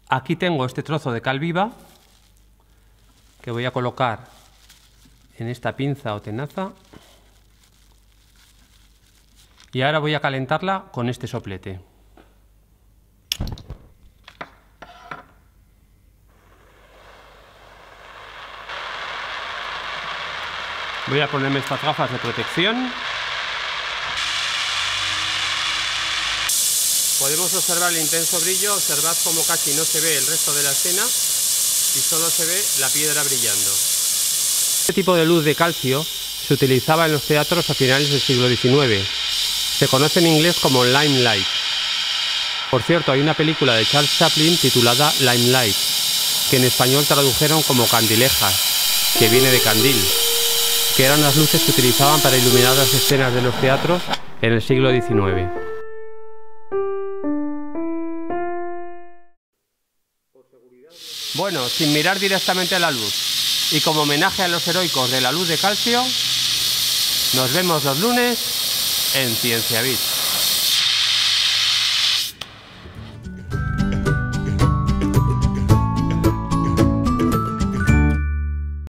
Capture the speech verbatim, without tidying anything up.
Aquí tengo este trozo de cal viva que voy a colocar en esta pinza o tenaza. Y ahora voy a calentarla con este soplete. Voy a ponerme estas gafas de protección. Podemos observar el intenso brillo, observad cómo casi no se ve el resto de la escena y solo se ve la piedra brillando. Este tipo de luz de calcio se utilizaba en los teatros a finales del siglo diecinueve. Se conoce en inglés como limelight. Por cierto, hay una película de Charles Chaplin titulada Limelight, que en español tradujeron como candilejas, que viene de candil, que eran las luces que utilizaban para iluminar las escenas de los teatros en el siglo diecinueve. Bueno, sin mirar directamente a la luz y como homenaje a los heroicos de la luz de calcio, nos vemos los lunes en Ciencia Bits.